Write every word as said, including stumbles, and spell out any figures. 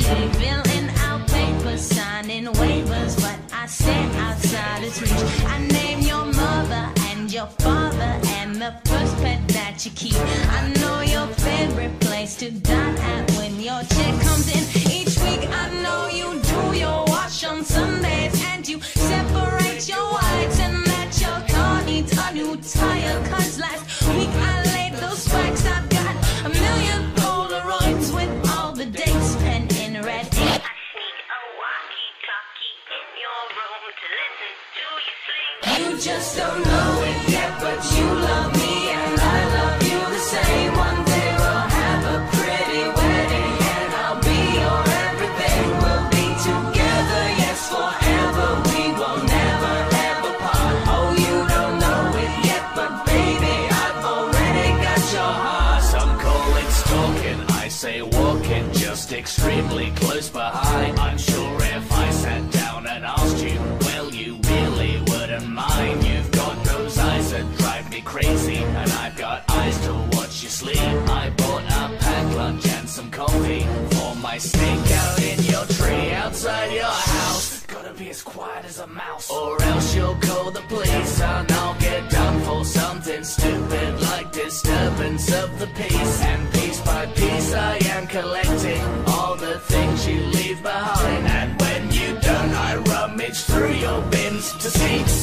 city, filling out papers, signing waivers, but I stand outside its reach. I name your mother and your father and the first pet that you keep. I know your favorite place to dine at when your check comes in each week. I know you do your wash on Sundays and you separate your whites and that your car needs a new tire. Cause last week I laid those spikes. I've got a million Polaroids with all the dates penned in red ink. I sneak a walkie-talkie in your room to listen to you sleep. You just don't know it yet, but you love me and I love you the same. One day we'll have a pretty wedding and I'll be your everything. We'll be together, yes, forever. We will never ever part. Oh, you don't know it yet, but baby, I've already got your heart. Some call it stalking, I say walking, just extremely close behind. I'm sure if I sat down and asked you, well, you really wouldn't mind. You've got those eyes that drive me crazy, and I've got eyes to watch you sleep. I bought a packed lunch and some coffee for my stake out in your tree outside your house. Gotta be as quiet as a mouse, or else you'll call the police and I'll get done for something stupid like disturbance of the peace. And piece by piece I am collecting all the things you leave behind, and when you don't I rummage through your bins to see